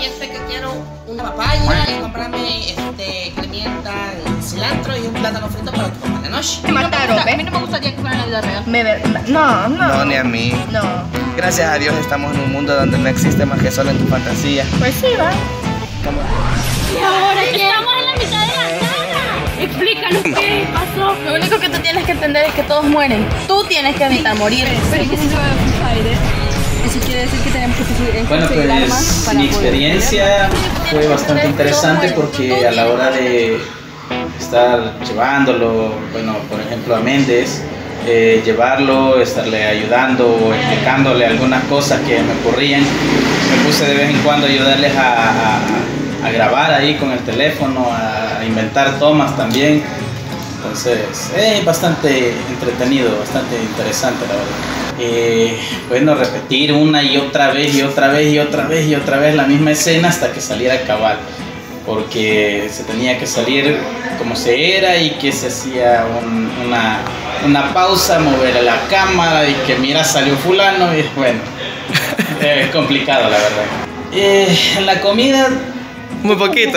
ya sé que quiero una papaya y comprarme pimienta, cilantro y un plátano frito para tu mamá en la noche. Me mataron, A mí no me gustaría que fuera en la vida real. No. No, ni a mí. No. Gracias a Dios estamos en un mundo donde no existe más que solo en tu fantasía. Pues sí, va. ¿Y ahora qué? Estamos en la mitad de la sala. Explícanos qué pasó. Lo único que tú tienes que entender es que todos mueren. Tú tienes que evitar morir. Pero que si se va a aire. Eso quiere decir que tenemos que conseguir armas para mi experiencia fue bastante interesante porque a la hora de estar llevándolo, bueno, por ejemplo a Méndez, llevarlo, estarle ayudando, explicándole algunas cosas que me ocurrían, me puse de vez en cuando a ayudarles a grabar ahí con el teléfono, a inventar tomas también. Entonces es bastante entretenido, bastante interesante la verdad. Bueno, repetir una y otra vez y otra vez y otra vez y otra vez la misma escena hasta que saliera cabal, porque se tenía que salir como se era y que se hacía una pausa, mover la cámara y que mira salió fulano y bueno, es complicado la verdad. En la comida Muy poquito.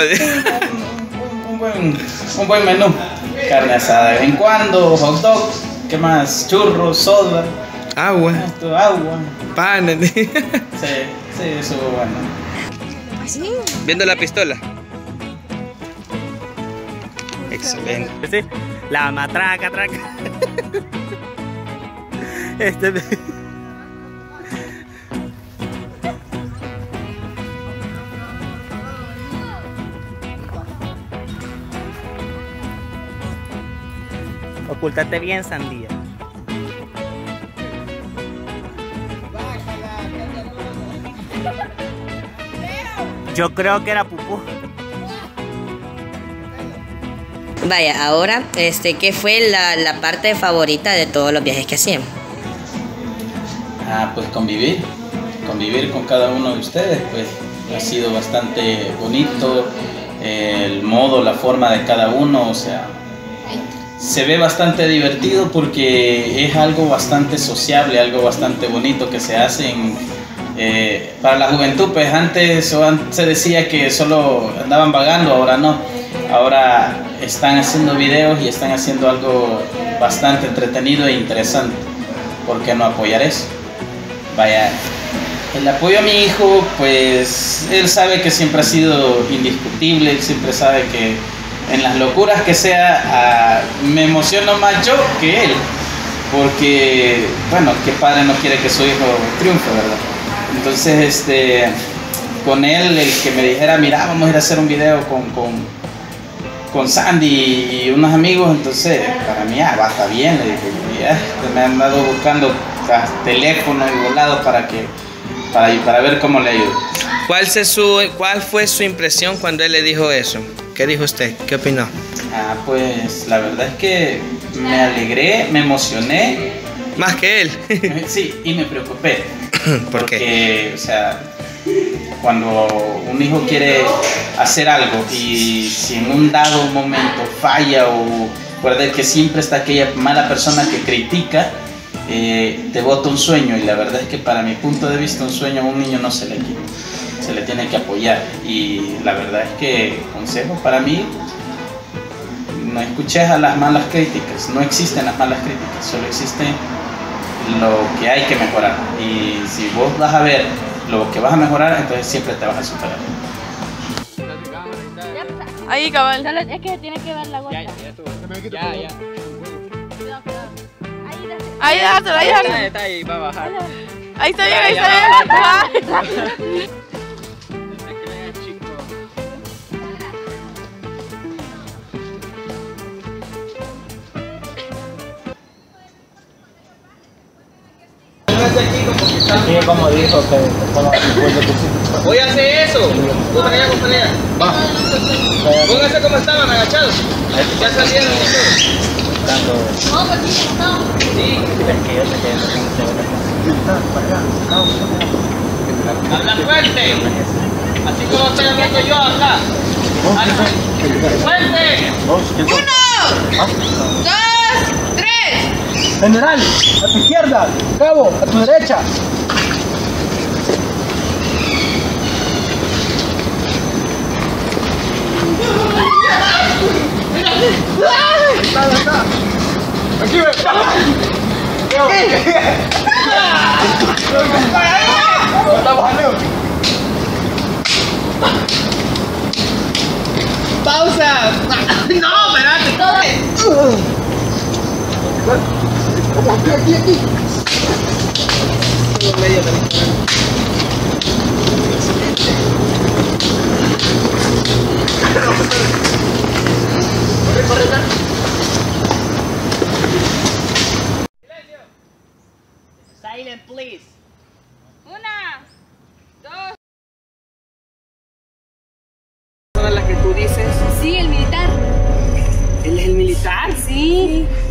un buen menú. Carne asada de vez en cuando, hot dog, ¿qué más? Churros, soda, Agua, agua. pan. Sí, eso bueno. Viendo la pistola. Excelente. Sí, la matraca, traca. Ocúltate bien, sandía. Yo creo que era pupú. Vaya, ahora, ¿qué fue la parte favorita de todos los viajes que hacían? Pues convivir con cada uno de ustedes, pues ha sido bastante bonito, el modo, la forma de cada uno, o sea, se ve bastante divertido porque es algo bastante sociable, algo bastante bonito que se hace para la juventud. Pues antes se decía que solo andaban vagando, ahora no, ahora están haciendo videos y están haciendo algo bastante entretenido e interesante. ¿Por qué no apoyar eso? Vaya, el apoyo a mi hijo, pues él sabe que siempre ha sido indiscutible, él siempre sabe que en las locuras que sea, me emociono más yo que él, porque, bueno, qué padre no quiere que su hijo triunfe, ¿verdad? Entonces, con él, el que me dijera, mira, vamos a ir a hacer un video con Sandy y unos amigos, entonces, para mí, va, está bien, le dije, me han dado buscando teléfono y volado para ver cómo le ayudo. ¿Cuál fue su impresión cuando él le dijo eso? ¿Qué dijo usted? ¿Qué opinó? Pues la verdad es que me alegré, me emocioné. ¿Más que él? Sí, y me preocupé. ¿Por qué? Porque, o sea, cuando un hijo quiere hacer algo y si en un dado momento falla o recuerda que siempre está aquella mala persona que critica, te bota un sueño, y la verdad es que para mi punto de vista un sueño a un niño no se le quita, se le tiene que apoyar. Y la verdad es que consejo para mí, no escuches a las malas críticas, no existen las malas críticas, solo existe lo que hay que mejorar, y si vos vas a ver lo que vas a mejorar, entonces siempre te vas a superar. Ahí, cabal. Solo es que tiene que ver la gota. Ya. Ahí, déjalo, ahí, déjalo. Está ahí, va a bajar. Ahí está bien, ahí está bien. Como dijo que voy a hacer eso. Tú para allá, compañera. Va. Pónganse como estaban, agachados. Ya salieron y todo. No, pues sí, no. Sí. Habla fuerte. Así como estoy hablando yo acá. ¡Fuerte! 1, 2, 3. General, a tu izquierda. Cabo, a tu derecha. Aquí ve. ¡Pausa! ¡No, espérate! Aquí. Corre. Silent, please. 1, 2. ¿Son las que tú dices? Sí, el militar. ¿Él es el militar? Sí.